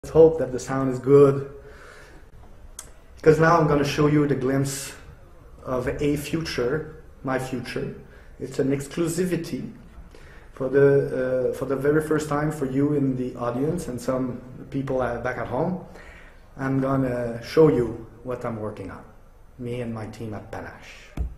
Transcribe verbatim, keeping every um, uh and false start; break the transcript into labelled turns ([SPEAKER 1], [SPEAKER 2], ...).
[SPEAKER 1] Let's hope that the sound is good, because now I'm going to show you the glimpse of a future, my future. It's an exclusivity for the uh, for the very first time for you in the audience and some people uh, back at home. I'm going to show you what I'm working on, me and my team at Panache.